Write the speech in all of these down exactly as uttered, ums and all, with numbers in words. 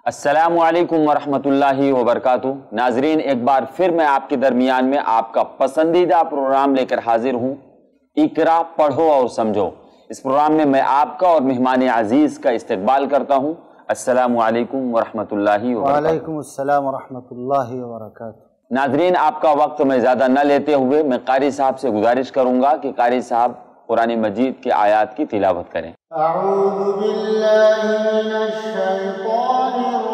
السلام علیکم ورحمۃ اللہ وبرکاتہ۔ ناظرین، ایک بار پھر میں آپ کے درمیان میں آپ کا پسندیدہ پروگرام لے کر حاضر ہوں، اقرا پڑھو اور سمجھو۔ اس پروگرام میں میں آپ کا اور مہمان عزیز کا استقبال کرتا ہوں۔ السلام علیکم ورحمۃ اللہ وبرکاتہ۔ وعلیکم السلام ورحمۃ اللہ وبرکاتہ۔ ناظرین، آپ کا وقت میں زیادہ نہ لیتے ہوئے میں قاری صاحب سے گزارش کروں گا کہ قاری صاحب قرآن مجید کے آیات کی تلاوت کریں۔ اعوذ باللہ من الشیطان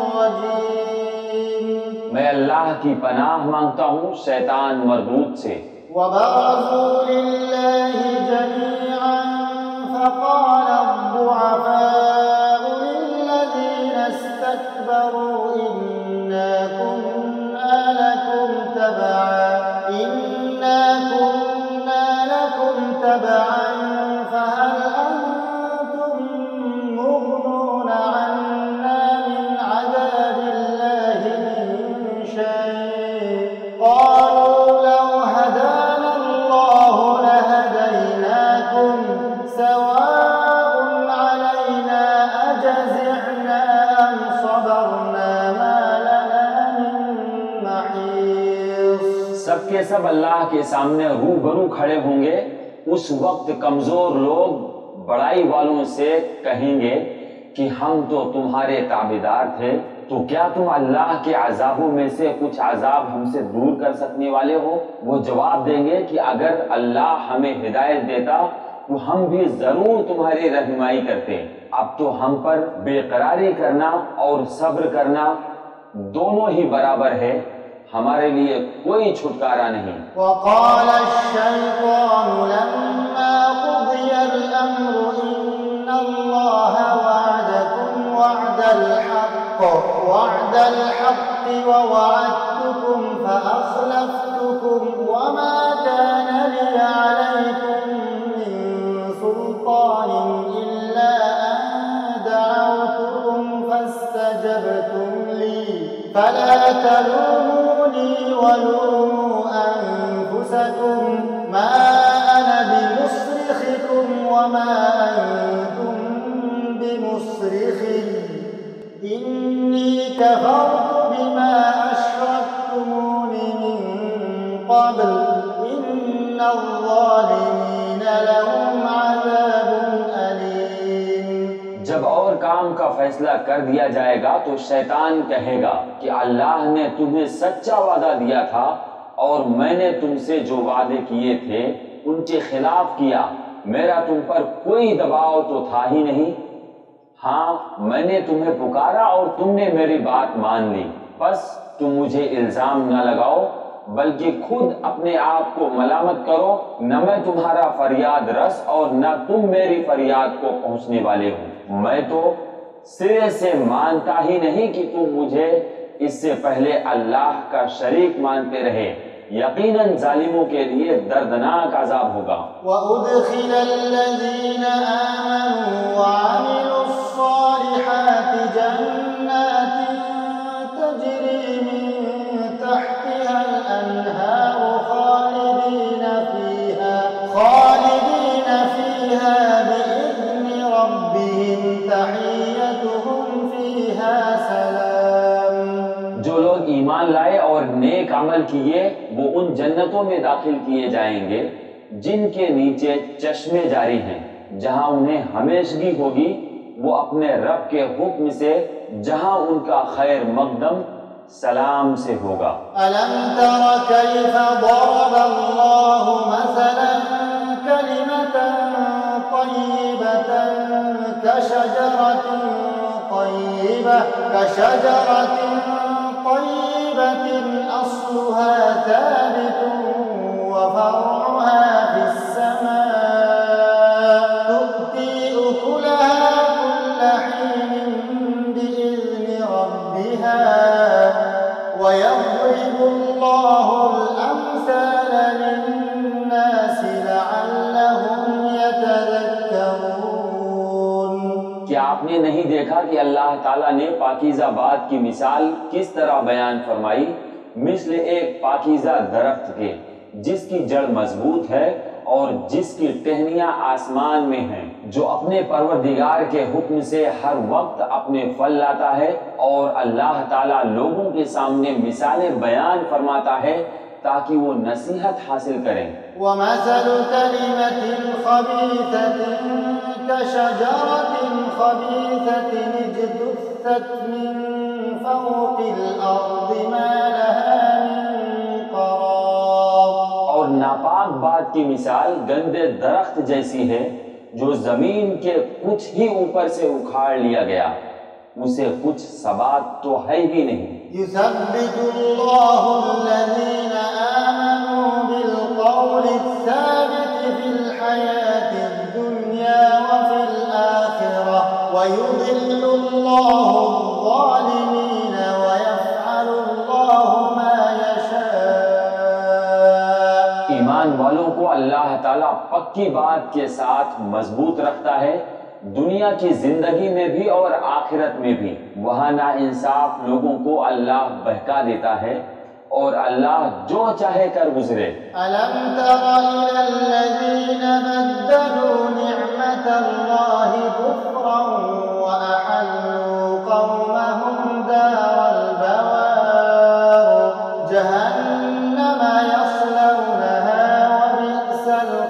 الرجیم۔ میں اللہ کی پناہ مانگتا ہوں شیطان مردود سے۔ وبرزوا للہ جميعا فقال الضعفاء للذین استكبروا انا كنا لكم تبعا انا كنا لكم تبعا فهل انتم مغنون عنا من عذاب الله من شيء قالوا لو هدانا الله لهديناكم سواء علينا أجزعنا أم صبرنا ما لنا من محيص۔ سب کے سب اللہ کے سامنے روبرو کھڑے ہوں گے۔ اس وقت کمزور لوگ بڑائی والوں سے کہیں گے کہ ہم تو تمہارے تابعدار تھے، تو کیا تم اللہ کے عذابوں میں سے کچھ عذاب ہم سے دور کر سکنے والے ہو؟ وہ جواب دیں گے کہ اگر اللہ ہمیں ہدایت دیتا تو ہم بھی ضرور تمہاری رہنمائی کرتے۔ اب تو ہم پر بے قراری کرنا اور صبر کرنا دونوں ہی برابر ہے، ہمارے لیے کوئی چھٹکارا نہیں۔ وقال الشيطان لما قضي الأمر إن الله وعدكم وعد الحق وعد الحق ووعدتكم فأخلفتكم وما كان لي عليكم من سلطان إلا أن دعوتكم فاستجبتم لي فلا تلوموني ولوموا أنفسكم ما أنا بمصرخكم وما أنتم بمصرخي إني كفرت بما أشركتمون من قبل إن الظالمين لهم عذاب أليم۔ جب اور کام کا فیصلہ کر دیا جائے گا تو شیطان کہے گا کہ اللہ نے تمہیں سچا وعدہ دیا تھا اور میں نے تم سے جو وعدے کیے تھے ان کے خلاف کیا، میرا تم پر کوئی دباؤ تو تھا ہی نہیں۔ ہاں، میں نے تمہیں پکارا اور تم نے میری بات مان لی، بس تم مجھے الزام نہ لگاؤ بلکہ خود اپنے آپ کو ملامت کرو۔ نہ میں تمہارا فریاد رس اور نہ تم میری فریاد کو پہنچنے والے ہو۔ میں تو سرے سے مانتا ہی نہیں کہ تم مجھے اس سے پہلے اللہ کا شریک مانتے رہے۔ یقیناً ظالموں کے لیے دردناک عذاب ہوگا۔ وَأُدْخِلَ الَّذِينَ آمَنُوا وَعَمِلُوا الصَّالِحَاتِ جَنَّاتٍ تَجْرِي مِن تَحْتِهَا الْأَنْهَارُ خَالِدِينَ فِيهَا خَالِدِينَ فِيهَا بِإِذْنِ رَبِّهِمْ تَحِيَّتُهُمْ فِيهَا سَلَامٌ۔ جو لوگ ایمان لائے اور نیک عمل کیے وہ ان جنتوں میں داخل کیے جائیں گے جن کے نیچے چشمے جاری ہیں، جہاں انہیں ہمیشگی ہوگی۔ وہ اپنے رب کے حکم سے جہاں ان کا خیر مقدم سلام سے ہوگا۔ أَلَمْ تَرَ كَيْفَ ضَرَبَ اللَّهُ مَثَلًا كَلِمَةً طَيِّبَةً كَشَجَرَةٍ طَيِّبَةٍ كَشَجَرَةٍ طَيِّبَةٍ أَصْلُهَا ثَابِتٌ وَفَرْعُهَا فِي السَّمَاءِ تُؤْتِي أُكُلَهَا كُلَّ حِينٍ بِإِذْنِ رَبِّهَا وَيَضْرِبُ اللَّهُ الْأَمْثَالَ لِلنَّاسِ لَعَلَّهُمْ يَتَذَكَّرُونَ۔ کیا آپ نے نہیں دیکھا کہ اللہ تعالیٰ نے پاکیزہ بات کی مثال کس طرح بیان فرمائی؟ مثل ایک پاکیزہ درخت کے جس کی جڑ مضبوط ہے اور جس کی ٹہنیاں آسمان میں ہیں، جو اپنے پروردگار کے حکم سے ہر وقت اپنے پھل لاتا ہے، اور اللہ تعالیٰ لوگوں کے سامنے مثالیں بیان فرماتا ہے تاکہ وہ نصیحت حاصل کریں۔ وَمَثَلُ كَلِمَةٍ خَبِيثَةٍ كَشَجَرَةٍ خَبِيثَةٍ اجْتُثَّتْ مِنْ فَوْقِ الْأَرْضِ مَا لَهَا مِنْ قَرَارٍ۔ اور ناپاک بات کی مثال گندے درخت جیسی ہے جو زمین کے کچھ ہی اوپر سے اکھاڑ لیا گیا، اسے کچھ ثبات تو ہے ہی نہیں۔ يثبت الله الذين آمنوا بالقول الثابت في الحياة الدنيا وفي الآخرة ويضل الله الظالمين ويفعل الله ما يشاء۔ ایمان والوں کو اللہ تعالیٰ پکی بات کے ساتھ مضبوط رکھتا ہے، دنیا کی زندگی میں بھی اور آخرت میں بھی۔ وہاں ناانصاف لوگوں کو اللہ بہکا دیتا ہے اور اللہ جو چاہے کر گزرے۔ أَلَمْ تَرَ إِلَى الَّذِينَ بَدَّلُوا نِعْمَةَ اللَّهِ كُفْرًا وَأَحَلُّوا قَوْمَهُمْ دَارَ الْبَوَارِ جَهَنَّمَ يَصْلَوْنَهَا وَبِئْسَ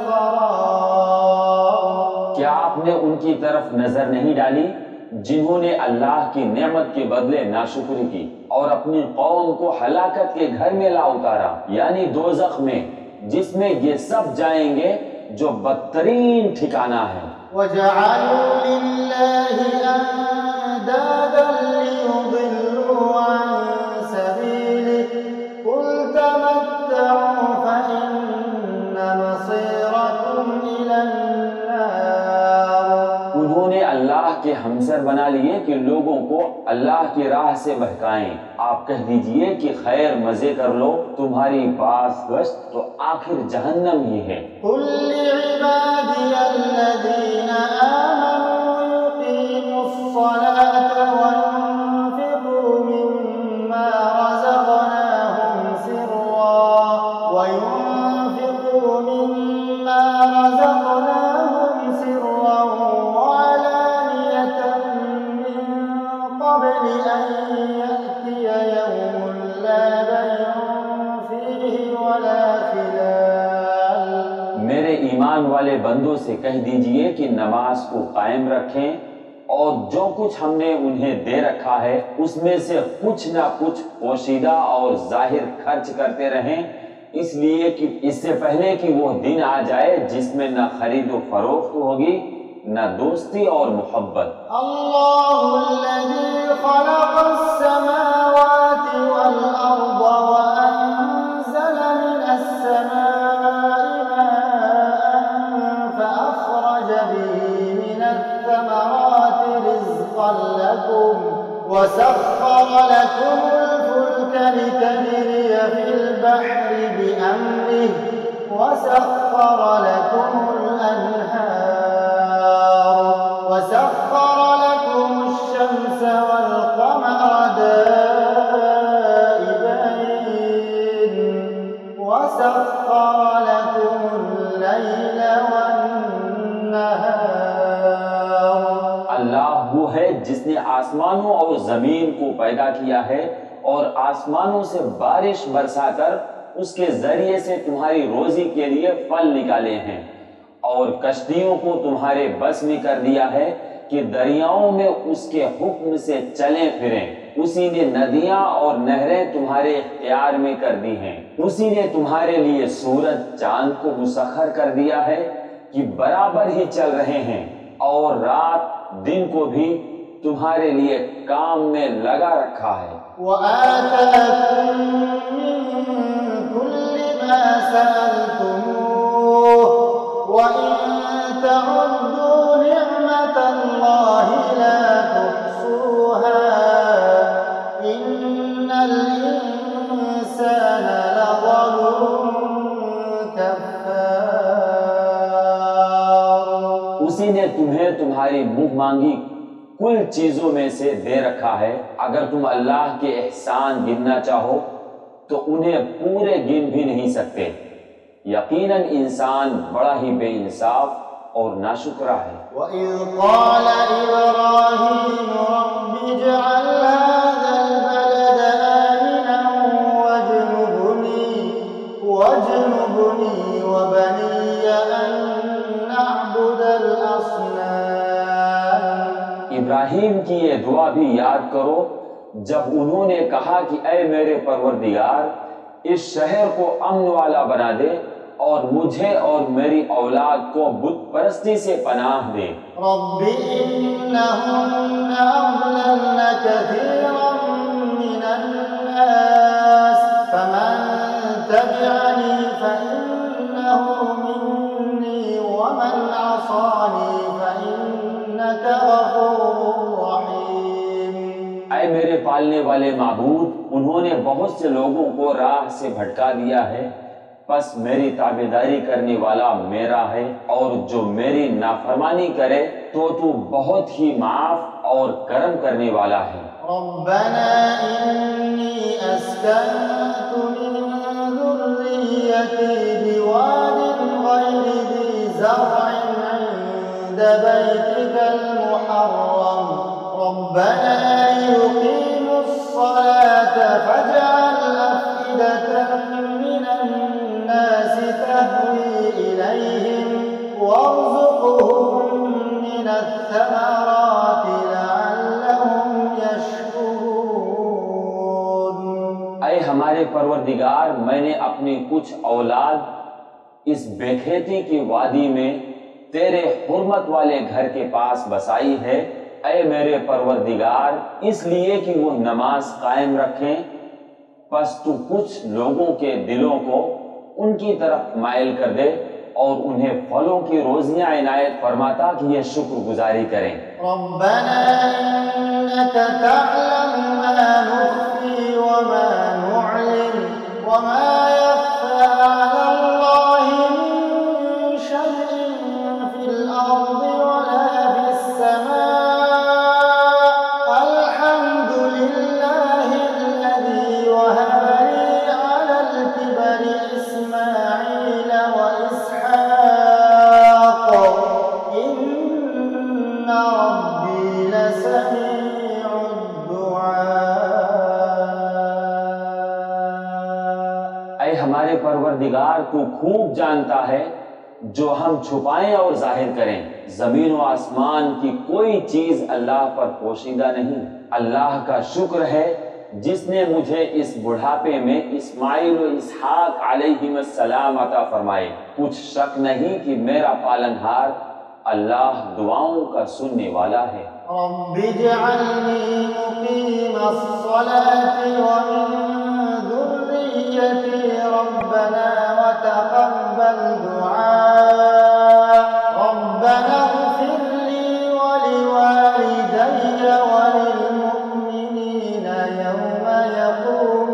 الْقَرَارُ۔ کیا آپ نے ان کی طرف نظر نہیں ڈالی جنہوں نے اللہ کی نعمت کے بدلے ناشکری کی اور اپنی قوم کو ہلاکت کے گھر میں لا اتارا، یعنی دوزخ میں، جس میں یہ سب جائیں گے جو بدترین ٹھکانہ ہے۔ وَجَعَلُوا لِلَّهِ أَندَادًا لِيُضِلُّوا عَن سَبِيلِهِ قُلْ تَمَتَّعُوا فَإِنَّ مَصِيرَكُمْ إِلَى النَّارِ۔ انہوں نے اللہ کے ہمسر بنا لیے کہ لوگوں کو اللہ کی راہ سے بہکائیں۔ آپ کہہ دیجئے کہ خیر مزے کر لو، تمہاری باز گشت تو آخر جہنم ہی ہے۔ قُلْ لِعِبَادِيَ الَّذِينَ آمَنُوا يُقِيمُوا الصَّلَاةَ وَيُنْفِقُوا مِمَّا رَزَقْنَاهُمْ سِرًّا وَيُنْفِقُوا مِمَّا رَزَقْنَاهُمْ سِرًّا وَعَلَانِيَةً مِّن قَبْلِ أَن يَأْتِيَ يَوْمٌ لَّا بَيْعٌ فِيهِ وَلَا خِلَالٌ۔ میرے ایمان والے بندوں سے کہہ دیجئے کہ نماز کو قائم رکھیں اور جو کچھ ہم نے انہیں دے رکھا ہے اس میں سے کچھ نہ کچھ پوشیدہ اور ظاہر خرچ کرتے رہیں، اس لیے کہ اس سے پہلے کہ وہ دن آ جائے جس میں نہ خرید و فروخت ہوگی نہ دوستی اور محبت۔ الله الذي خلق السماوات والأرض وأنزل من السماء ماء فأخرج به من الثمرات رزقا لكم وسخر لكم الفلك لتجري في البحر بأمره وسخر لكم الأنهار وسخر لكم الشمس والقمر دائبين وسخر لكم الليل والنهار۔ اللہ وہ ہے جس نے آسمانوں اور زمین کو پیدا کیا ہے اور آسمانوں سے بارش برسا کر اس کے ذریعے سے تمہاری روزی کے لیے پھل نکالے ہیں، اور کشتیوں کو تمہارے بس میں کر دیا ہے کہ دریاؤں میں اس کے حکم سے چلیں پھریں۔ اسی نے ندیاں اور نہریں تمہارے اختیار میں کر دی ہیں۔ اسی نے تمہارے لیے سورج چاند کو مسخر کر دیا ہے کہ برابر ہی چل رہے ہیں، اور رات دن کو بھی تمہارے لیے کام میں لگا رکھا ہے۔ وآتاكم من كل ما سألتموه وإن تعدوا نعمة الله لا تحصوها إن الإنسان لظلوم كفار۔ اسی نے تمہیں تمہاری منہ مانگی کل چیزوں میں سے دے رکھا ہے۔ اگر تم اللہ کے احسان گننا چاہو تو انہیں پورے گن بھی نہیں سکتے۔ یقیناً انسان بڑا ہی بے انصاف اور ناشکرا ہے۔ وَإِذْ قَالَ إِبْرَاهِيمُ رَبِّ اجْعَلْ هَٰذَا الْبَلَدَ آمِنًا وَاجْنُبْنِي وَاجْنُبْنِي وَبَنِيَّ أَن نَّعْبُدَ الْأَصْنَامَ۔ ابراہیم کی یہ دعا بھی یاد کرو جب انہوں نے کہا کہ اے میرے پروردگار اس شہر کو امن والا بنا دے اور مجھے اور میری اولاد کو بت پرستی سے پناہ دے۔ رب إنهن أضللن كثيرا من الناس فمن تبعني فإنه مني ومن عصاني فإنك غفور رحيم۔ اے میرے پالنے والے معبود، انہوں نے بہت سے لوگوں کو راہ سے بھٹکا دیا ہے، پس میری تابعداری کرنے والا میرا ہے، اور جو میری نافرمانی کرے تو تو بہت ہی معاف اور کرم کرنے والا ہے۔ ربنا إني أسكنت من ذريتي بواد غير ذي زرع عند بيتك المحرم ربنا ليقيموا الصلاة فاجعل أفئدة من الناس تهوي إليهم وارزقهم من الثمرات لعلهم يشكرون۔ اے ہمارے پروردگار، میں نے اپنی کچھ اولاد اس بے کھیتی کی وادی میں تیرے حرمت والے گھر کے پاس بسائی ہے، اے میرے پروردگار، اس لیے کہ وہ نماز قائم رکھیں، پس تو کچھ لوگوں کے دلوں کو ان کی طرف مائل کر دے اور انہیں پھلوں کی روزیاں عنایت فرماتا کہ یہ شکر گزاری کریں۔ ربنا إنك تعلم ما نخفي وما نعلن وما يخفى على الله من شيء في الأرض ولا في السماء الحمد لله الذي وهب لي على الكبر إسماعيل وإسحاق إن ربي لسميع الدعاء۔ اے ہمارے پروردگار، تو خوب جانتا ہے جو ہم چھپائیں اور ظاہر کریں، زمین و آسمان کی کوئی چیز اللہ پر پوشیدہ نہیں۔ اللہ کا شکر ہے جس نے مجھے اس بڑھاپے میں اسماعیل و اسحاق علیہم السلام عطا فرمائے۔ کچھ شک نہیں کہ میرا پالنہار اللہ دعاؤں کا سننے والا ہے۔ رب اجعلنی مقیم الصلاة ومن ذريتي ربنا وتقبل دعاء ربنا اغفر لي ولوالدي وللمؤمنين يوم يقوم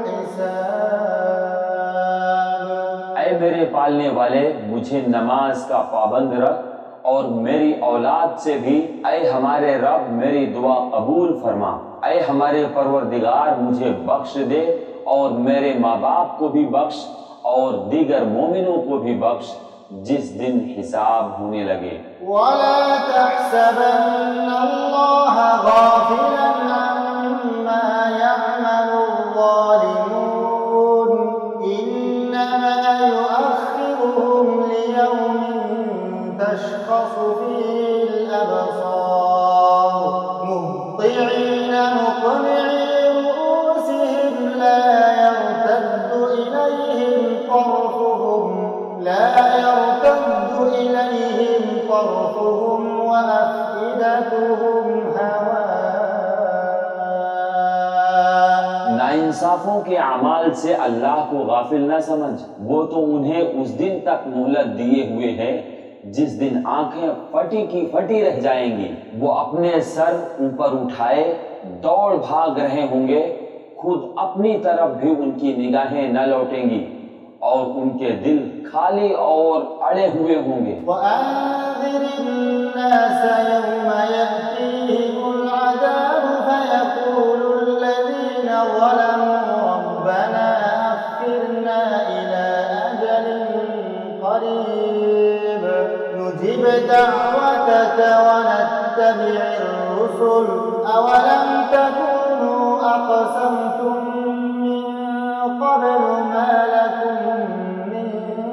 الحساب۔ اے میرے پالنے والے، مجھے نماز کا پابند رکھ اور میری اولاد سے بھی اے ہمارے رب میری دعا قبول فرما۔ اے ہمارے پروردگار، مجھے بخش دے اور میرے ماں باپ کو بھی بخش اور دیگر مومنوں کو بھی بخش جس دن حساب ہونے لگے۔ ولا تحسبن الله غافلا عما يعمل الظالمون إنما يؤخرهم ليوم تشخص فيه الأبصار مهطعين مقنعي رؤوسهم لا يرتد إليهم طرفهم لا يرتد إليهم طرفهم وأفئدتهم هواء۔ ناانصافوں کے اعمال سے اللہ کو غافل نہ سمجھ، وہ تو انہیں اس دن تک مہلت دیے ہوئے ہے جس دن آنکھیں پھٹی کی پھٹی رہ جائیں گی، وہ اپنے سر اوپر اٹھائے دوڑ بھاگ رہے ہوں گے، خود اپنی طرف بھی ان کی نگاہیں نہ لوٹیں گی اور ان کے دل خالی اور اڑے ہوئے ہوں گے۔ وأنذر الناس يوم يأتيهم العذاب فيقول الذين ظلموا ربنا أخرنا إلى أجل نجب دعوتك ونتبع الرسل أولم تكونوا أقسمتم من قبل ما لكم من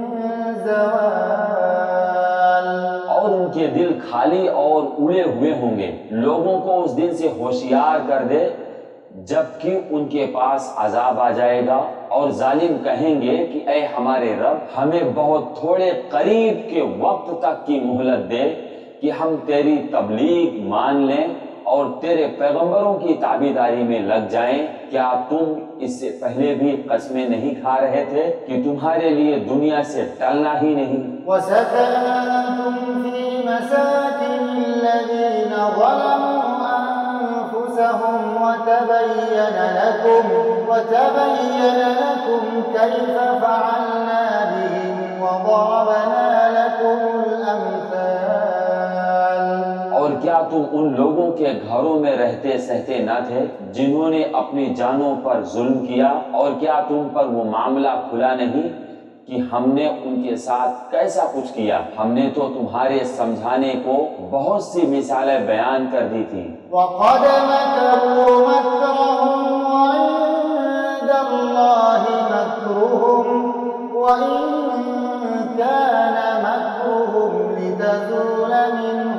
زوال. اور ان کے دل خالی اور اڑے ہوئے ہوں گے. لوگوں کو اس دن سے ہوشیار کر دے جبکہ ان کے پاس عذاب آ جائے گا اور ظالم کہیں گے کہ اے ہمارے رب ہمیں بہت تھوڑے قریب کے وقت تک کی مہلت دے کہ ہم تیری تبلیغ مان لیں اور تیرے پیغمبروں کی تابعداری میں لگ جائیں. کیا تم اس سے پہلے بھی قسمیں نہیں کھا رہے تھے کہ تمہارے لیے دنیا سے ٹلنا ہی نہیں؟ وَسَكَنْتُمْ فِي مَسَاكِنِ الَّذِينَ ظَلَمُوا أَنفُسَهُمْ وَتَبَيَّنَ لَكُمْ وَتَبَيَّنَ لَكُمْ كَيْفَ فَعَلْنَا بِهِمْ وَضَرَبْنَا لَكُمُ الْأَمْثَالَ. اور کیا تم ان لوگوں کے گھروں میں رہتے سہتے نہ تھے جنہوں نے اپنی جانوں پر ظلم کیا؟ اور کیا تم پر وہ معاملہ کھلا نہیں کہ ہم نے ان کے ساتھ کیسا کچھ کیا؟ ہم نے تو تمہارے سمجھانے کو بہت سی مثالیں بیان کر دی تھی. وَقَدْ مَكَرُوا مَكْرَهُمْ وَعِندَ اللَّهِ مَكْرُهُمْ وَإِن كَانَ مَكْرُهُمْ لِتَزُولَ مِنْهُ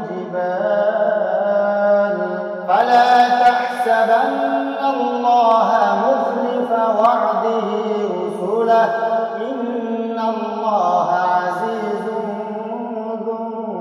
الْجِبَالُ فَلَا تَحْسَبَنَّ اللَّهَ مُخْلِفَ وَعْدِهِ رُسُلَهُ إِنَّ اللَّهَ عَزِيزٌ ذُو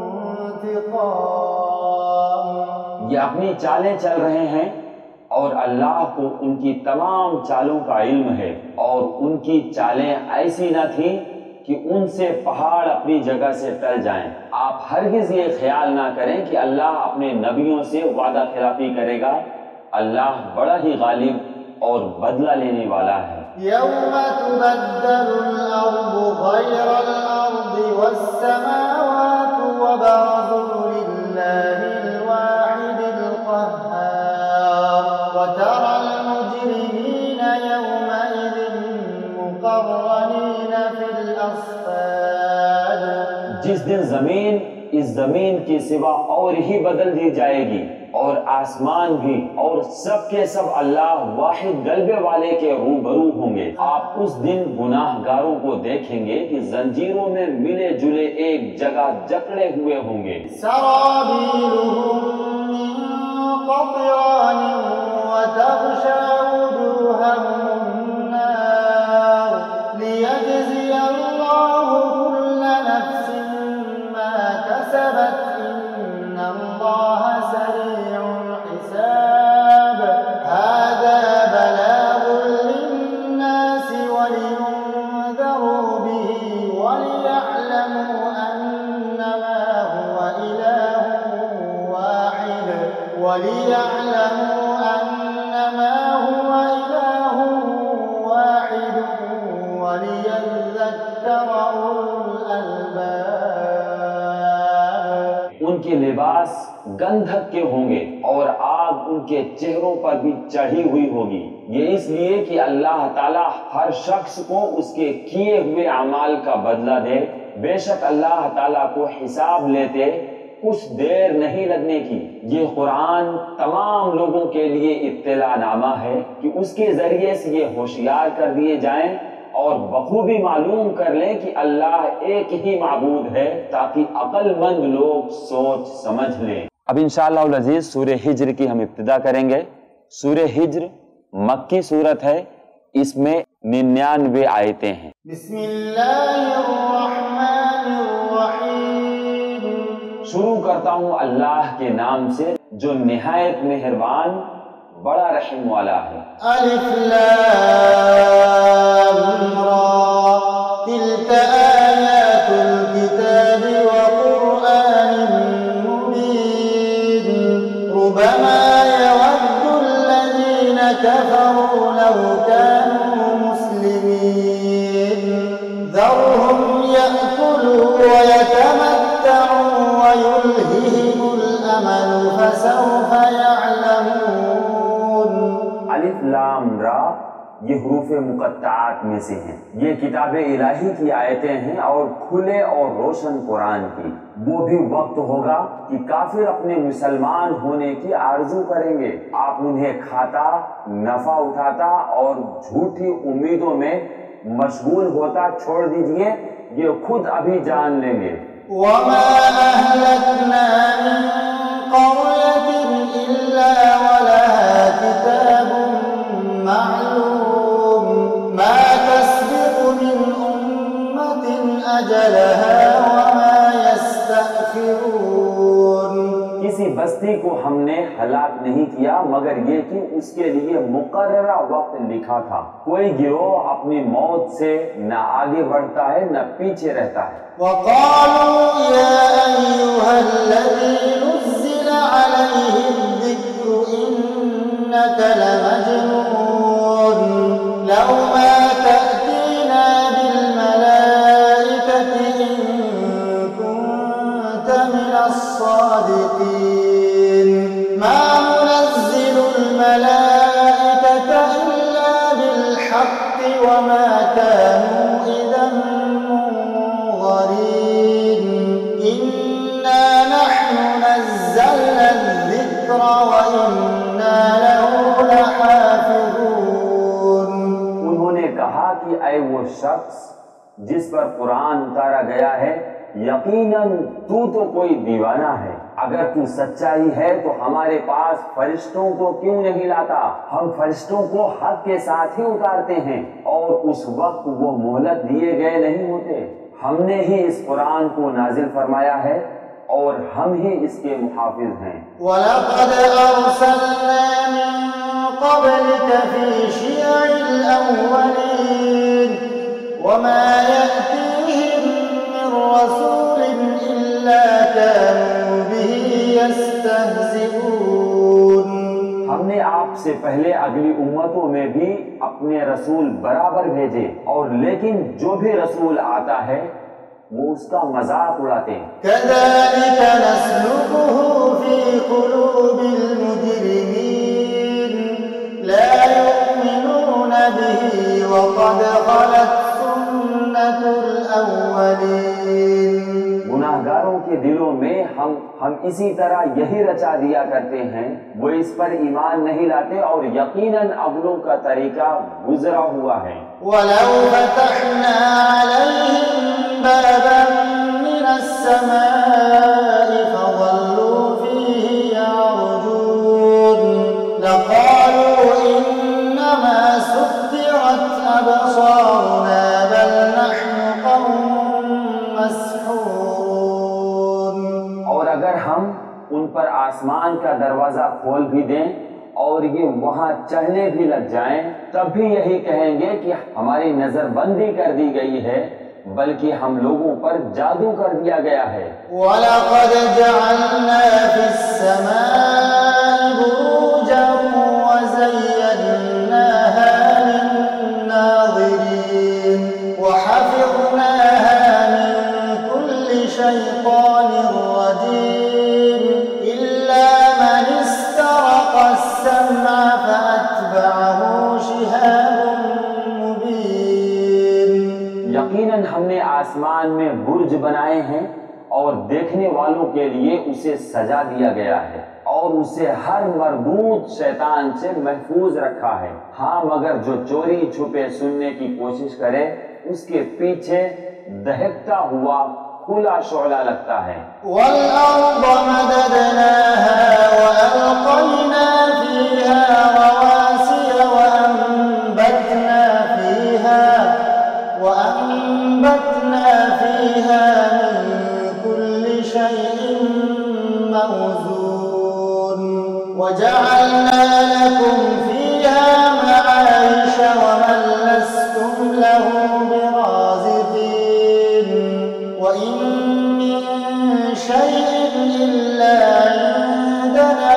انتقام. یہ اپنی چالیں چل رہے ہیں اور اللہ کو ان کی تمام چالوں کا علم ہے. اور ان کی چالیں ایسی نہ تھیں کہ ان سے پہاڑ اپنی جگہ سے ٹل جائیں. آپ ہرگز یہ خیال نہ کریں کہ اللہ اپنے نبیوں سے وعدہ خلافی کرے گا. اللہ بڑا ہی غالب اور بدلہ لینے والا ہے. يَوْمَ تُبَدَّلُ الْأَرْضُ غَيْرَ الْأَرْضِ وَالسَّمَاوَاتُ وَبَرَزُوا لِلَّهِ الْوَاحِدِ الْقَهَّارِ وَتَرَى الْمُجْرِمِينَ يَوْمَئِذٍ مُقَرَّنِينَ فِي الْأَصْفَادِ. جس دن زمین اس زمین کی سوا اور ہی بدل دی جائے گی اور آسمان بھی اور سب کے سب اللہ واحد غلبے والے کے روبرو ہوں گے. آپ اس دن گناہ گاروں کو دیکھیں گے کہ زنجیروں میں ملے جلے ایک جگہ جکڑے ہوئے ہوں گے. سرابيلهم من قطران وتغشى وجوههم النار ليجزي الله كل نفس ما كسبت إن الله سريع الحساب. هذا بلاغ للناس ولينذروا به وليعلموا أنما هو إله واحد وليعلموا أنما هو إله واحد وليذكر أولو الألباب. ان کے لباس گندھک کے ہوں گے اور آگ ان کے چہروں پر بھی چڑھی ہوئی ہوگی. یہ اس لیے کہ اللہ تعالیٰ ہر شخص کو اس کے کیے ہوئے اعمال کا بدلہ دے. بے شک اللہ تعالیٰ کو حساب لیتے کچھ دیر نہیں لگنے کی. یہ قرآن تمام لوگوں کے لیے اطلاع نامہ ہے کہ اس کے ذریعے سے یہ ہوشیار کر دیے جائیں اور بخوبی معلوم کر لیں کہ اللہ ایک ہی معبود ہے تاکہ عقل مند لوگ سوچ سمجھ لیں. اب انشاءاللہ العزیز سورہ ہجر کی ہم ابتدا کریں گے. سورہ ہجر مکی سورت ہے. اس میں ننانوے آیتیں ہیں. بسم اللہ الرحمن الرحیم. شروع کرتا ہوں اللہ کے نام سے جو نہایت مہربان بڑا رحم والا ہے. الف لام را تلک آیات الكتاب وقرآن مبین ربما يود الذین كفروا لو كانوا مسلمین ذرهم يأكلوا ويتمتعوا ويلههم الأمل فسوف يعلمون. الف لام را یہ حروف حروف مقطعات میں سے ہیں۔ یہ کتاب الہی کی آیتیں ہیں اور کھلے اور روشن قرآن کی۔ وہ بھی وقت ہوگا کہ کافر اپنے مسلمان ہونے کی آرزو کریں گے، آپ انہیں کھاتا، نفع اٹھاتا اور جھوٹی امیدوں میں مشغول ہوتا چھوڑ دیجئے، یہ خود ابھی جان لیں گے۔ وَمَا أَهْلَكْنَا مِن قَرْيَةٍ إِلَّا وَلَهَا كِتَابٌ مَّعْلُومٌ مَا تَسْبِقُ مِنْ أُمَّةٍ أَجَلَهَا وَمَا يَسْتَأْخِرُونَ۔ کسی بستی کو ہم نے ہلاک نہیں کیا مگر یہ کہ اس کے لیے مقررہ وقت لکھا تھا۔ کوئی گروہ اپنی موت سے نہ آگے بڑھتا ہے نہ پیچھے رہتا ہے۔ وَقَالُوا يَا أَيُّهَا الَّذِي نُزِّلَ عَلَيْهِ الذِّكْرُ إِنَّكَ لَمَجْنُونٌ لَوْ مَا تَأْتِينَا بِالْمَلَائِكَةِ إِن كُنتَ مِنَ الصَّادِقِينَ مَا نُنَزِّلُ الْمَلَائِكَةَ إِلَّا بِالْحَقِّ وَمَا كَانُوا إِذًا منظرين إِنَّا نَحْنُ نَزَّلْنَا الذِّكْرَ وَإِنَّا لَهُ لَحَافِظُونَ۔ انہوں نے کہا کہ اے وہ شخص جس پر قرآن اتارا گیا ہے، یقیناً تو تو کوئی دیوانہ ہے۔ اگر تو سچا ہی ہے تو ہمارے پاس فرشتوں کو کیوں نہیں لاتا؟ ہم فرشتوں کو حق کے ساتھ ہی اتارتے ہیں اور اس وقت وہ مہلت دیے گئے نہیں ہوتے۔ ہم نے ہی اس قرآن کو نازل فرمایا ہے اور ہم ہی اس کے محافظ ہیں۔ وَلَقَدْ أَرْسَلْنَا مِن قَبْلِكَ فِي شِيَعِ الْأَوَّلِينَ وَمَا يَأْتِيهِم مِّن رَّسُولٍ إِلَّا كَانُوا بِهِ يَسْتَهْزِئُونَ۔ ہم نے آپ سے پہلے اگلی امتوں میں بھی اپنے رسول برابر بھیجے، اور لیکن جو بھی رسول آتا ہے وہ اس کا مذاق اڑاتے ہیں۔ كَذَلِكَ نَسْلُكُهُ فِي قُلُوبِ الْمُجْرِمِينَ لَا يُؤْمِنُونَ بِهِ وَقَدْ خَلَتْ سُنَّةُ الْأَوَّلِينَ۔ گناہگاروں کے دلوں میں ہم ہم اسی طرح یہی رچا دیا کرتے ہیں، وہ اس پر ایمان نہیں لاتے اور یقیناً اگلوں کا طریقہ گزرا ہوا ہے۔ وَلَوْ فَتَحْنَا عَلَيْهِمْ بَابًا مِّنَ السَّمَاءِ فَظَلُّوا فِيهِ يَعْرُجُونَ لَقَالُوا إِنَّمَا سُكِّرَتْ أَبْصَارُنَا بَلْ نَحْنُ قَوْمٌ مَّسْحُورُونَ۔ اور اگر ہم ان پر آسمان کا دروازہ کھول بھی دیں اور یہ وہاں چڑھنے بھی لگ جائیں تب بھی یہی کہیں گے کہ ہماری نظر بندی کر دی گئی ہے، بلکہ ہم لوگوں پر جادو کر دیا گیا ہے۔ وَلَقَدْ جَعَلْنَا فِي السَّمَاءِ بُرُوجًا وَزَيَّنَّاهَا لِلنَّاظِرِينَ وَحَفِظْنَاهَا مِن كُلِّ شَيْطَانٍ رَّجِيمٍ إِلَّا مَنِ اسْتَرَقَ السَّمْعَ فَأَتْبَعَهُ شِهَابٌ مُّبِينٌ۔ یقیناً ہم نے آسمان میں برج بنائے ہیں اور دیکھنے والوں کے لیے اسے سجا دیا گیا ہے اور اسے ہر مردود شیطان سے محفوظ رکھا ہے۔ ہاں مگر جو چوری چھپے سننے کی کوشش کرے اس کے پیچھے دہکتا ہوا کھلا شعلہ لگتا ہے۔ وَالْأَرْضَ مَدَدْنَاهَا وَأَلْقَيْنَا فِيهَا رَوَاسِيَ وَأَنبَتْنَا فِيهَا وَأَنبَتْنَا فِيهَا مِن كُلِّ شَيْءٍ مَّوْزُونٍ وَجَعَلْنَا لَكُمْ فِيهَا مَعَايِشَ وَمَن لَّسْتُمْ لَهُ بِرَازِقِينَ وَإِن مِّن شَيْءٍ إِلَّا عِندَنَا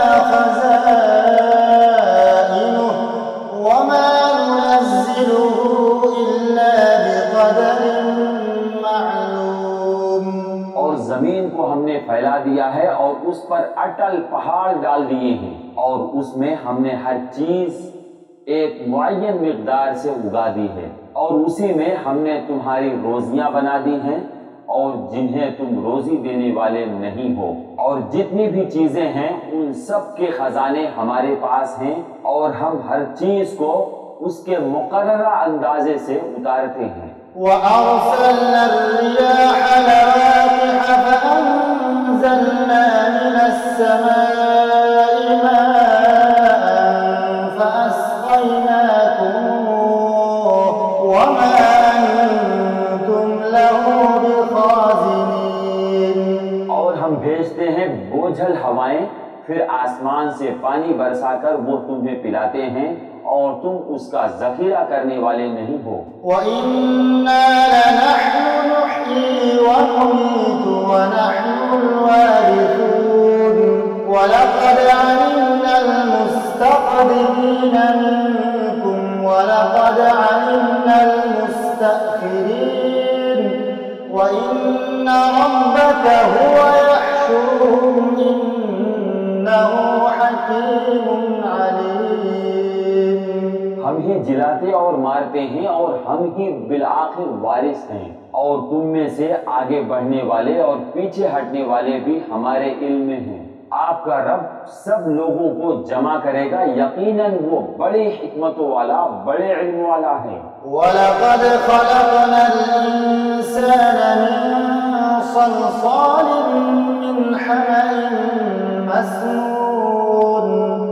خَزَائِنُهُ وَمَا نُنَزِّلُهُ إِلَّا بِقَدَرٍ مَّعْلُومٍ۔ اور زمین کو ہم نے پھیلا دیا ہے اور اس پر اٹل پہاڑ ڈال دیے ہیں اور اس میں ہم نے ہر چیز ایک معین مقدار سے اگا دی ہے، اور اسی میں ہم نے تمہاری روزیاں بنا دی ہیں اور جنہیں تم روزی دینے والے نہیں ہو، اور جتنی بھی چیزیں ہیں ان سب کے خزانے ہمارے پاس ہیں، اور ہم ہر چیز کو اس کے مقررہ اندازے سے اتارتے ہیں۔ وَأَرْسَلْنَا الرِّيَاحَ لَوَاقِحَ فَأَنزَلْنَا مِنَ السَّمَاءِ مَاءً فَأَسْقَيْنَاكُمُوهُ وَمَا أَنْتُمْ لَهُ بِخَازِنِينَ۔ اور ہم بھیجتے ہیں بوجھل ہوائیں، پھر آسمان سے پانی برسا کر وہ تمہیں پلاتے ہیں، اور تم اس کا ذخیرہ کرنے والے نہیں ہو۔ وَإِنَّا لَنَحْنُ نُحْيِي وَنُمِيتُ وَنَحْنُ الْوَارِثُونَ وَلَقَدْ عَلِمْنَا الْمُسْتَقْدِمِينَ مِنكُمْ وَلَقَدْ عَلِمْنَا الْمُسْتَأْخِرِينَ وَإِنَّ رَبَّكَ هُوَ يَحْشُرُهُمْ إِنَّهُ حَكِيمٌ عَلِيمٌ۔ ہم ہی جلاتے اور مارتے ہیں، اور ہم ہی بالآخر وارث ہیں، اور تم میں سے آگے بڑھنے والے اور پیچھے ہٹنے والے بھی ہمارے علم میں ہیں۔ آپ کا رب سب لوگوں کو جمع کرے گا، یقیناً وہ بڑی حکمتوں والا، بڑے علم والا ہے۔ وَلَقَدْ خَلَقْنَا الْإِنسَانَ مِنْ صَلْصَالٍ مِّنْ حَمَإٍ مَّسْنُونٍ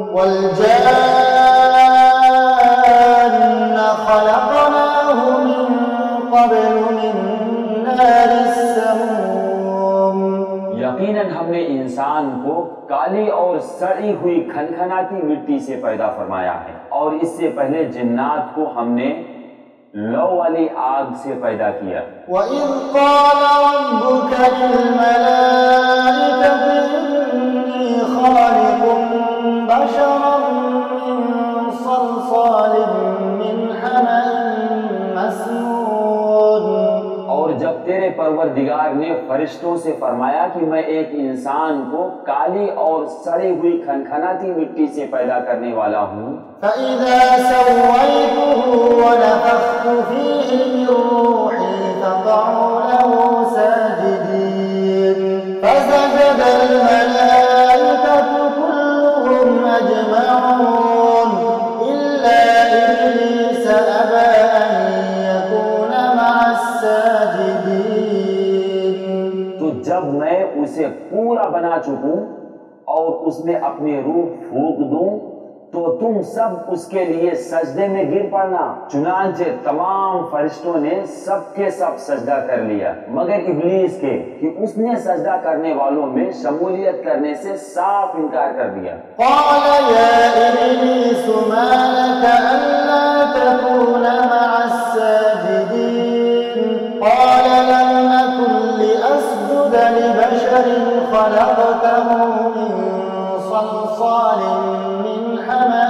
وَالْجَانَّ خَلَقْنَاهُ مِن قَبْلُ مِن نَّارِ السَّمُومِ۔ یقیناً ہم نے انسان کو کالی اور سڑی ہوئی کھنکھناتی مٹی سے پیدا فرمایا ہے، اور اس سے پہلے جنات کو ہم نے لو والی آگ سے پیدا کیا۔ وَإِذْ قَالَ رَبُّكَ لِلْمَلَائِكَةِ إِنِّي خَالِقٌ بَشَرًا مِّن صَلْصَالٍ مِّنْ حَمَإٍ مَّسْنُونٍ۔ اور جب تیرے پروردگار نے فرشتوں سے فرمایا کہ میں ایک انسان کو کالی اور سڑی ہوئی کھنکھناتی مٹی سے پیدا کرنے والا ہوں، فَإِذَا سَوَّيْتُهُ وَنَفَخْتُ فِيهِ مِن رُّوحِي فَقَعُوا لَهُ سَاجِدِينَ فَسَجَدَ الْمَلَائِكَةُ كُلُّهُمْ أَجْمَعُونَ إِلَّا إِبْلِيسَ أَبَىٰ أَن يَكُونَ مَعَ السَّاجِدِينَ۔ تو جب میں اسے پورا بنا چکوں اور اس میں اپنی روح پھونک دوں تو تم سب اس کے لیے سجدے میں گر پڑنا۔ چنانچہ تمام فرشتوں نے سب کے سب سجدہ کر لیا مگر ابلیس کے، کہ اس نے سجدہ کرنے والوں میں شمولیت کرنے سے صاف انکار کر دیا۔ قال يا إبليس ما لك ألا تكون مع الساجدين قال لم أكن لأسجد لبشر خلقته من صلصال من حمأ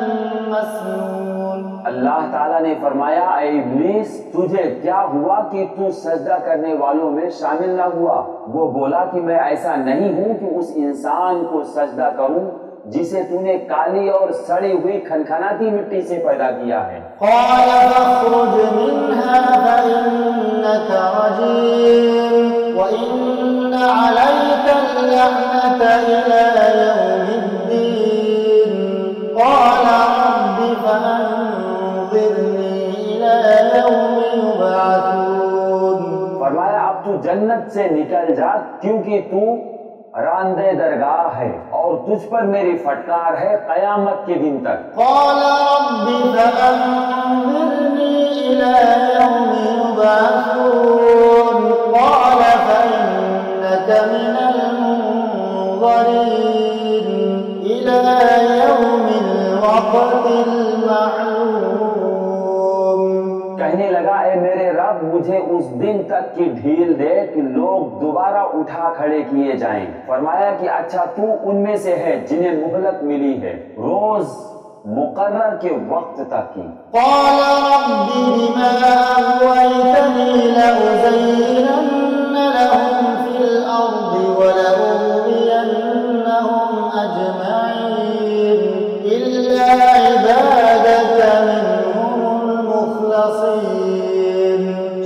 مسنون۔ اللہ تعالیٰ نے فرمایا، اے ابلیس تجھے کیا ہوا کہ تو سجدہ کرنے والوں میں شامل نہ ہوا؟ وہ بولا کہ میں ایسا نہیں ہوں کہ اس انسان کو سجدہ کروں جسے تو نے کالی اور سڑی ہوئی کھنکھناتی مٹی سے پیدا کیا ہے۔ قال فاخرج منها فإنك رجيم وإن عليك اللعنة إلى يوم الدين قال رب فأنظرني إلى يوم يبعثون۔ فرمایا اب تو جنت سے نکل جا کیونکہ تو راندے درگاہ ہے اور تجھ پر میری فٹکار ہے قیامت کے دن تک۔ قال رب فأنظرني إلى يوم يبعثون قال فإنك من المنظرين إلى يوم الوقت المعلوم۔ کہنے لگا اے میرے رب مجھے اس دن تک کی ڈھیل دے کہ لوگ دوبارہ اٹھا کھڑے کیے جائیں۔ فرمایا کہ اچھا تو ان میں سے ہے جنہیں مہلت ملی ہے روز مقرر کے وقت تک کی۔ قال رب بما أغويتني لأزينن لهم في الأرض ولأغوينهم أجمعين إلا عبادك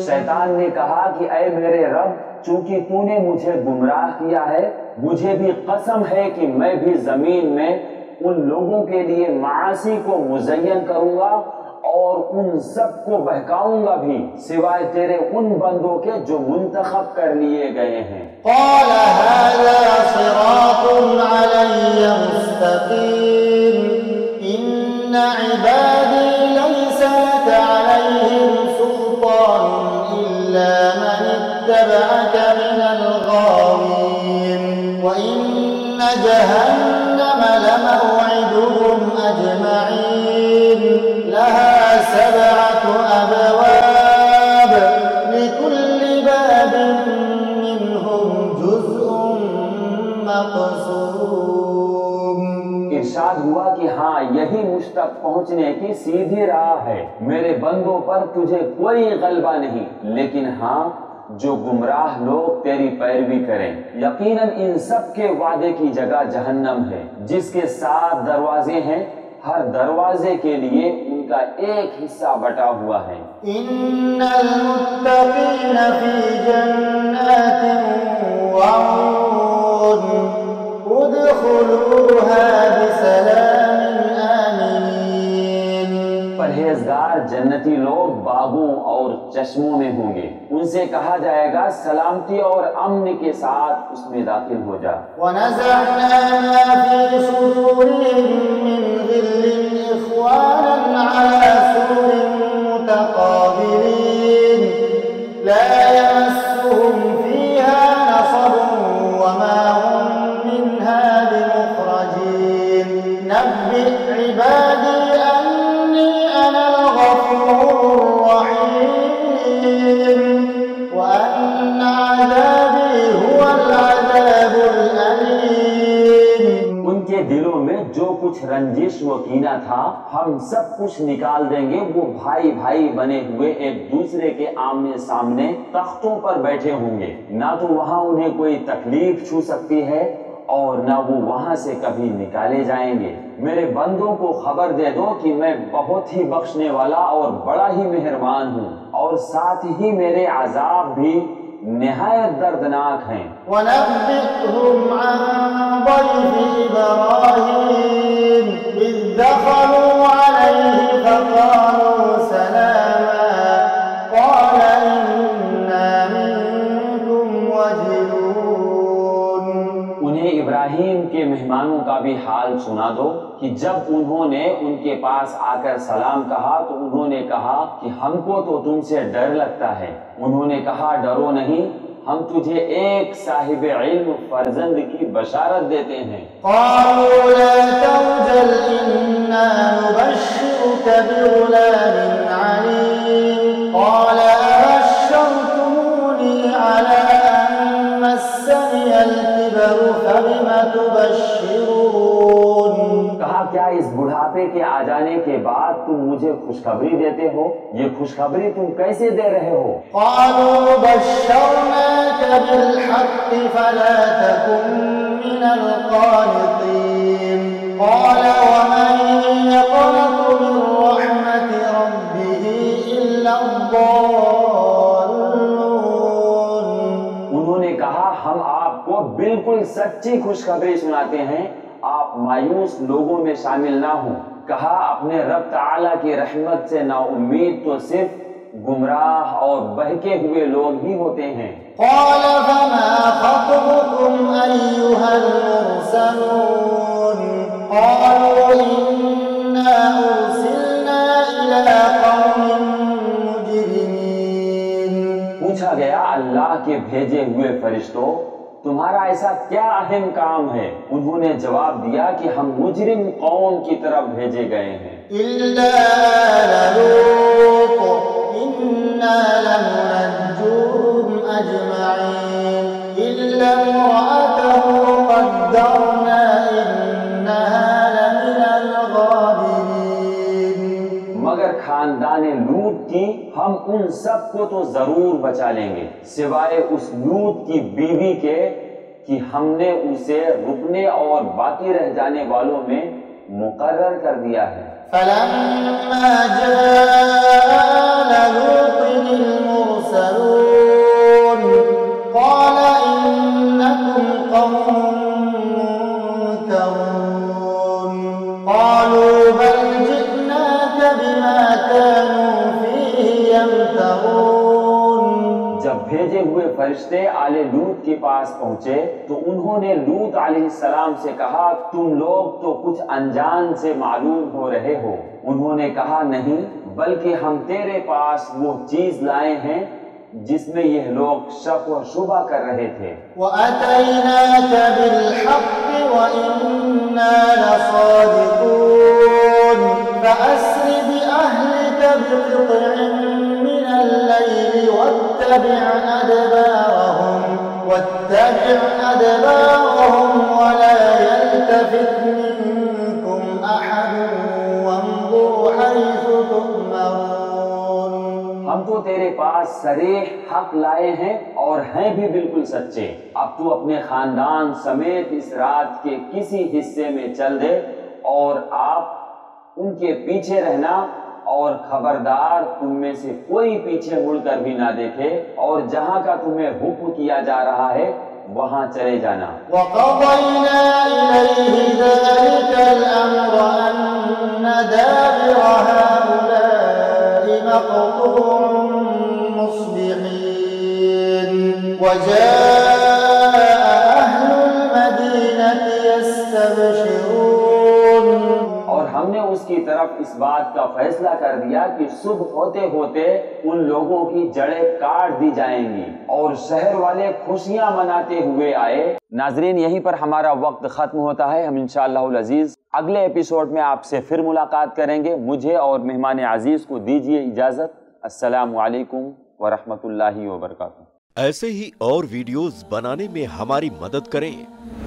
شیطان نے کہا کہ اے میرے رب، چونکہ تو نے مجھے گمراہ کیا ہے، مجھے بھی قسم ہے کہ میں بھی زمین میں ان لوگوں کے لیے معاصی کو مزین کروں گا اور ان سب کو بہکاؤں گا بھی سوائے تیرے ان بندوں کے جو منتخب کر لیے گئے ہیں۔ قال هذا صراط علي مستقيم إن عبادي ليس لك عليهم سلطان إلا من اتبعك من الغاوين وإن جهنم لموعدهم أجمعين لها سبعة أبواب لكل باب منهم جزء مقسوم۔ ارشاد ہوا کہ ہاں یہی مجھ تک پہنچنے کی سیدھی راہ ہے، میرے بندوں پر تجھے کوئی غلبہ نہیں، لیکن ہاں جو گمراہ لوگ تیری پیروی کریں، یقیناً ان سب کے وعدے کی جگہ جہنم ہے جس کے سات دروازے ہیں، ہر دروازے کے لیے ان کا ایک حصہ بٹا ہوا ہے۔ ان المتقین فی جنات وعیون ادخلوها بسلام آمنین۔ پرہیزگار جنتی لوگ باغوں اور چشموں میں ہوں گے، ان سے کہا جائے گا سلامتی اور امن کے ساتھ اس میں داخل ہو جا۔ وَنَزَعْنَا مَا فِي صُدُورِهِم مِّن غِلٍّ إِخْوَانًا عَلَىٰ سُرُرٍ مُّتَقَابِلِينَ لَا يَمَسُّهُمْ فِيهَا نَصَبٌ وَمَا هُم مِّنْهَا بِمُخْرَجِينَ نَبِّئْ عِبَادِي أَنِّي أَنَا الْغَفُورُ الرَّحِيمُ وَأَنَّ عَذَابِي هُوَ الْعَذَابُ الْأَلِيمُ۔ ان کے دلوں میں جو کچھ رنجش و کینہ تھا ہم سب کچھ نکال دیں گے، وہ بھائی بھائی بنے ہوئے ایک دوسرے کے آمنے سامنے تختوں پر بیٹھے ہوں گے، نہ تو وہاں انہیں کوئی تکلیف چھو سکتی ہے اور نہ وہ وہاں سے کبھی نکالے جائیں گے۔ میرے بندوں کو خبر دے دو کہ میں بہت ہی بخشنے والا اور بڑا ہی مہربان ہوں، اور ساتھ ہی میرے عذاب بھی نہایت دردناک ہیں۔ وَنَبِّئْهُمْ عَن ضَيْفِ إِبْرَاهِيمَ إِذْ دَخَلُوا عَلَيْهِ فَقَالُوا سَلَامًا قَالَ إِنَّا مِنكُمْ وَجِلُونَ۔ انہیں ابراہیم کے مہمانوں کا بھی حال سنا دو کہ جب انہوں نے ان کے پاس آ کر سلام کہا تو انہوں نے کہا کہ ہم کو تو تم سے ڈر لگتا ہے۔ انہوں نے کہا ڈرو نہیں، ہم تجھے ایک صاحب علم فرزند کی بشارت دیتے ہیں۔ قالوا لا توجل إنا نبشرك بغلام عليم قال أبشرتموني على أن مسني الكبر فبم تبشرون۔ کہا کیا اس بڑھاپے کے آ جانے کے بعد تم مجھے خوشخبری دیتے ہو؟ یہ خوشخبری تم کیسے دے رہے ہو؟ قالوا بشرناك بالحق فلا تكن من القانطين قال ومن يقنط من رحمة ربه إلا الضالون۔ انہوں نے کہا ہم آپ کو بالکل سچی خوشخبری سناتے ہیں، آپ مایوس لوگوں میں شامل نہ ہوں۔ کہا اپنے رب تعالیٰ کی رحمت سے نا امید تو صرف گمراہ اور بہکے ہوئے لوگ ہی ہوتے ہیں۔ قال فما خطبكم أيها المرسلون قالوا إنا أرسلنا إلى قوم مجرمين۔ پوچھا گیا اللہ کے بھیجے ہوئے فرشتوں تمہارا ایسا کیا اہم کام ہے؟ انہوں نے جواب دیا کہ ہم مجرم قوم کی طرف بھیجے گئے ہیں۔ إلا آل لوط إنا لمنجوهم أجمعين إلا امرأته قدرنا إنها لمن الغابرين۔ مگر خاندان لوط کی ہم ان سب کو تو ضرور بچا لیں گے سوائے اس لوط کی بیوی کے کہ ہم نے اسے رکنے اور باقی رہ جانے والوں میں مقرر کر دیا ہے۔ فلما جاء آل لوط المرسلون يمترون جب بھیجے ہوئے فرشتے آل لوط کے پاس پہنچے تو انہوں نے لوط علیہ السلام سے کہا تم لوگ تو کچھ انجان سے معلوم ہو رہے ہو۔ انہوں نے کہا نہیں بلکہ ہم تیرے پاس وہ چیز لائے ہیں جس میں یہ لوگ شک و شبہ کر رہے تھے۔ وَأَتَيْنَاكَ بِالْحَقِّ وَإِنَّا لَصَادِقُونَ فَأَسْرِ بِأَهْلِكَ بِقِطْعٍ مِّنَ اللَّيْلِ وَاتَّبِعْ أَدْبَارَهُمْ وَاتَّبِعْ أَدْبَارَهُمْ وَلَا يَلْتَفِتْ مِنكُمْ أَحَدٌ وَامْضُوا حَيْثُ تُؤْمَرُونَ۔ ہم تو تیرے پاس صریح حق لائے ہیں اور ہیں بھی بالکل سچے۔ اب تو اپنے خاندان سمیت اس رات کے کسی حصے میں چل دے اور آپ ان کے پیچھے رہنا اور خبردار تم میں سے کوئی پیچھے مڑ کر بھی نہ دیکھے اور جہاں کا تمہیں حکم کیا جا رہا ہے وہاں چلے جانا۔ وَقَضَيْنَا إِلَيْهِ ذَلِكَ الْأَمْرَ أَنَّ دَابِرَ هَٰؤُلَاءِ مَقْطُوعٌ مُّصْبِحِينَ وَجَاءَ أَهْلُ الْمَدِينَةِ يَسْتَبْشِرُونَ۔ اور ہم نے اس کی طرف اس بات کا فیصلہ کر دیا کہ صبح ہوتے ہوتے ان لوگوں کی جڑیں کاٹ دی جائیں گی اور شہر والے خوشیاں مناتے ہوئے آئے۔ ناظرین یہیں پر ہمارا وقت ختم ہوتا ہے۔ ہم انشاءاللہ العزیز اگلے ایپیسوڈ میں آپ سے پھر ملاقات کریں گے۔ مجھے اور مہمان عزیز کو دیجیے اجازت۔ السلام علیکم ورحمۃ اللہ وبرکاتہ۔ ایسے ہی اور ویڈیوز بنانے میں ہماری مدد کریں۔